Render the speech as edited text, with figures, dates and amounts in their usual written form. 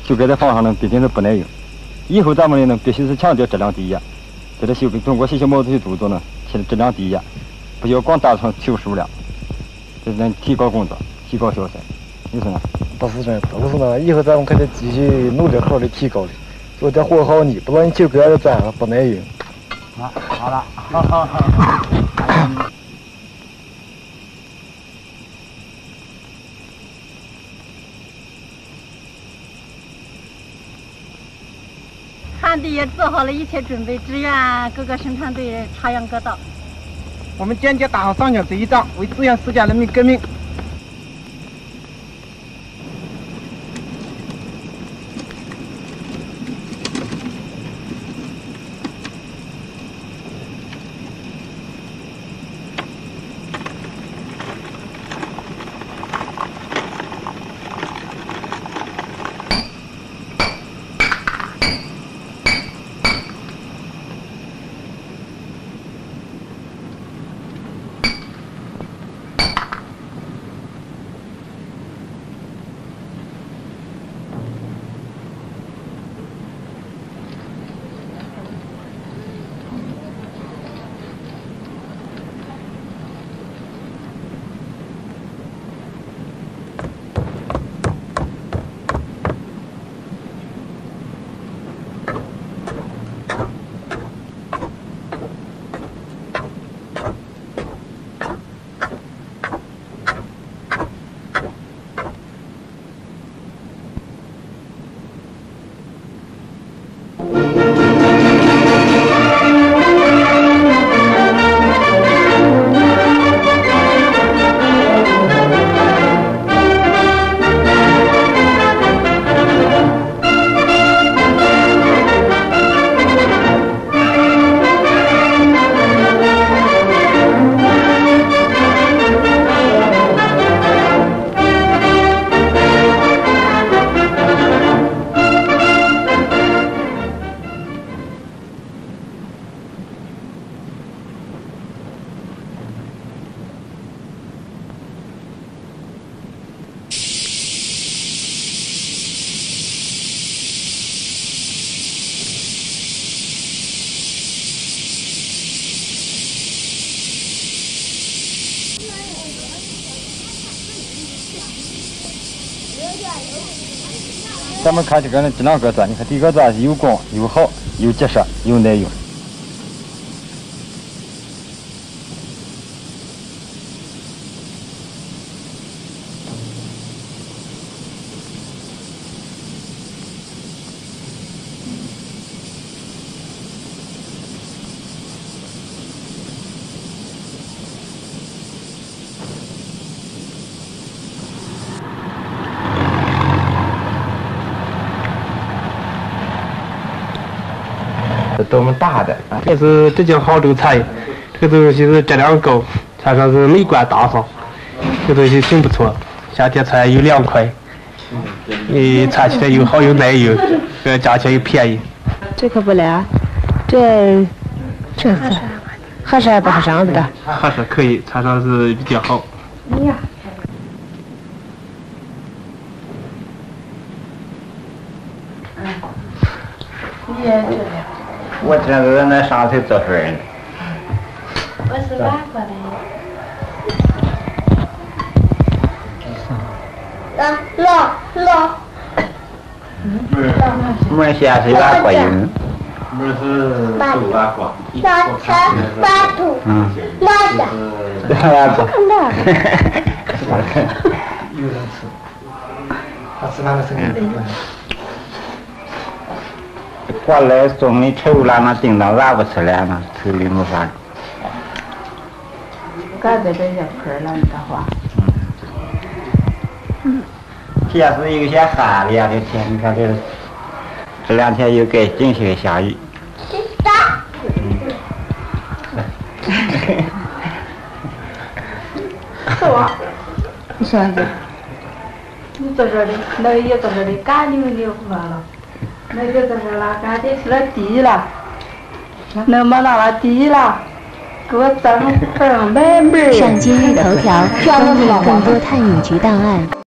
修改在房上呢必定是不耐用。以后咱们呢必须是强调质量第一，在这中国修毛主席著作呢，其实质量第一，不要光达成求数量，这能提高工作，提高效率。你说呢？ 不是这样，不是呢。以后咱们可得继续努力，好的提高的，做点活好呢，不然你修改就占了，不耐用。 好了，好。 汉地也做好了一切准备，支援各个生产队插秧割稻。 我们坚决打好上缴这一仗，为支援世界人民革命。 咱们看这个质量割钻，你看第一个钻是又光又好，又结实又耐用。 多么大的啊！这是浙江杭州菜，这个东西是质量高，它说是美观大方，这个东西挺不错。夏天穿又凉快，穿起来又好又耐用，价钱又便宜。 这可不赖，这是合适还不合适样子的？ 合适可以，穿上是比较好。 哎呀。你也这样。 我这是在那上头做事呢。 我是拉过来的。 门下是拉过人。 门是手拉过。 拉土。拉过。 有人吃。他吃那个生意。 过来送的臭了，那叮当拉不出来嘛，手里没法。 刚在这些盆了，你的话。 天是有些寒凉的天，你看这两天又该进去下雨。 是吧？你说的。你在这里，那也在这里干溜溜完了。那就在这了，赶紧去了地了，那么那了地了，给我整份买卖。 上今日头条，关注更多探影局档案。